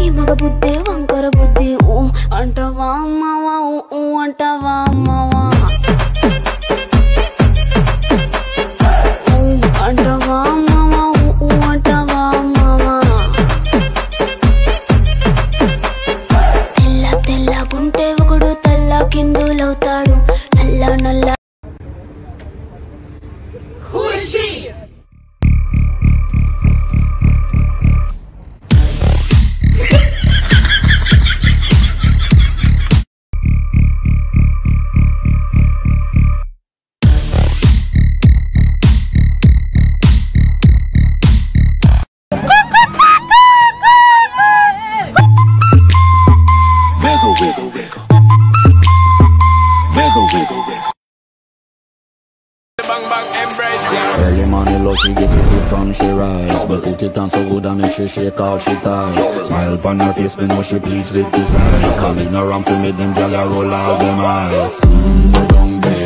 మగ బుద్ధి వంకర బుద్ధి ఊ అంటవా అమ్మవా ఊ అంటవా అమ్మవా అంటవా అమ్మవా ఊ అంటవా అమ్మవా తెల్ల తెల్లగుంటే ఒకడు తెల్ల కిందులవుతాడు నల్ల నల్ల Early morning love, she get it good from she rise, but put it on so good and make she shake all she ties. Smile upon her face, me know she pleased with this eyes. Come ignorant to me, them gyal a roll out them eyes. Go down there.